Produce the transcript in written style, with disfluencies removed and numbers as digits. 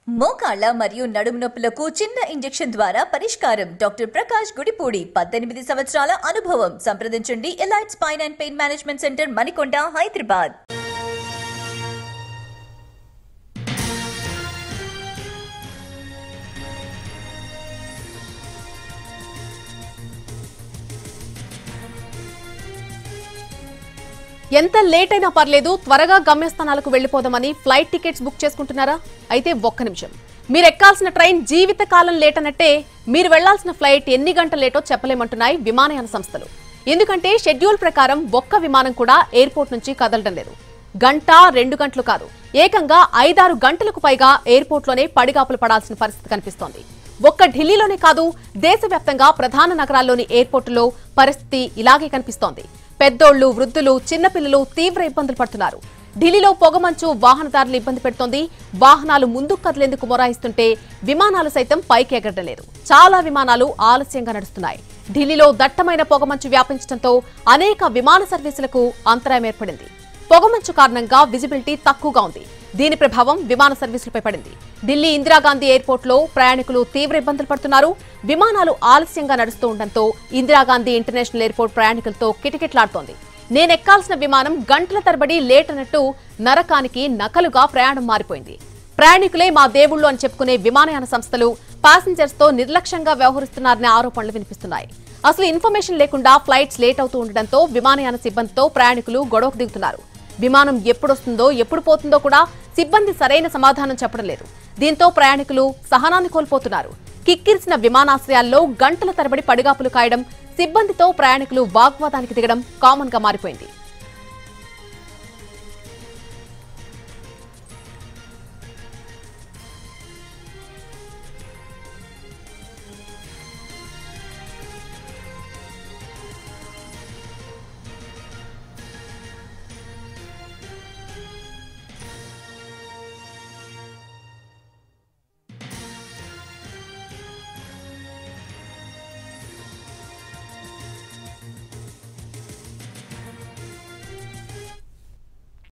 మోకాళ్ళ మరియు నడుము నొప్పులకు చిన్న ఇంజెక్షన్ ద్వారా పరిష్కారం. డాక్టర్ ప్రకాష్ గుడిపూడి, 18 సంవత్సరాల అనుభవం. సంప్రదించండి. Elite spine and pain management centre, Manikonda, Hyderabad. ఎంత లేట్ అయినా పర్లేదు, త్వరగా గమ్యస్థానాలకు వెళ్లిపోదామని ఫ్లైట్ టికెట్స్ బుక్ చేసుకుంటున్నారా? అయితే ఒక్క నిమిషం. మీరు ఎక్కాల్సిన ట్రైన్ జీవితకాలం లేట్ అన్నట్టే మీరు వెళ్లాల్సిన ఫ్లైట్ ఎన్ని గంటలు లేటో చెప్పలేమంటున్నాయి విమానయాన సంస్థలు. ఎందుకంటే షెడ్యూల్ ప్రకారం ఒక్క విమానం కూడా ఎయిర్పోర్ట్ నుంచి కదలడం లేదు. గంట 2 గంటలు కాదు, ఏకంగా 5-6 గంటలకు పైగా ఎయిర్పోర్ట్లోనే పడిగాపులు పడాల్సిన పరిస్థితి కనిపిస్తోంది. ఒక్క ఢిల్లీలోనే కాదు, దేశవ్యాప్తంగా ప్రధాన నగరాల్లోని ఎయిర్పోర్టులో పరిస్థితి ఇలాగే కనిపిస్తోంది. పెద్దోళ్లు, వృద్ధులు, చిన్నపిల్లలు తీవ్ర ఇబ్బందులు పడుతున్నారు. ఢిల్లీలో పొగమంచు వాహనదారులు ఇబ్బంది పెడుతోంది. వాహనాలు ముందుకు కదిలేందుకు మొరాయిస్తుంటే విమానాలు సైతం పైకి ఎగరడం లేదు. చాలా విమానాలు ఆలస్యంగా నడుస్తున్నాయి. ఢిల్లీలో దట్టమైన పొగమంచు వ్యాపించడంతో అనేక విమాన సర్వీసులకు అంతరాయం ఏర్పడింది. పొగమంచు కారణంగా విజిబిలిటీ తక్కువగా ఉంది. దీని ప్రభావం విమాన సర్వీసులపై పడింది. ఢిల్లీ ఇందిరాగాంధీ ఎయిర్పోర్టులో ప్రయాణికులు తీవ్ర ఇబ్బందులు పడుతున్నారు. విమానాలు ఆలస్యంగా నడుస్తూ ఉండడంతో ఇందిరాగాంధీ ఇంటర్నేషనల్ ఎయిర్పోర్ట్ ప్రయాణికులతో కిటకిటలాడుతోంది. నేనెక్కాల్సిన విమానం గంటల తరబడి లేట్ అన్నట్టు నరకానికి నకలుగా ప్రయాణం మారిపోయింది. ప్రయాణికులే మా దేవుళ్లు అని చెప్పుకునే విమానయాన సంస్థలు ప్యాసింజర్స్ తో నిర్లక్ష్యంగా వ్యవహరిస్తున్నారనే ఆరోపణలు వినిపిస్తున్నాయి. అసలు ఇన్ఫర్మేషన్ లేకుండా ఫ్లైట్స్ లేట్ అవుతూ ఉండడంతో విమానయాన సిబ్బందితో ప్రయాణికులు గొడవకు దిగుతున్నారు. విమానం ఎప్పుడొస్తుందో ఎప్పుడు పోతుందో కూడా సిబ్బంది సరైన సమాధానం చెప్పడం లేదు. దీంతో ప్రయాణికులు సహనాన్ని కోల్పోతున్నారు. కిక్కిరిసిన విమానాశ్రయాల్లో గంటల తరబడి పడిగాపులు కాయడం, సిబ్బందితో ప్రయాణికులు వాగ్వాదానికి దిగడం కామన్ గా మారిపోయింది.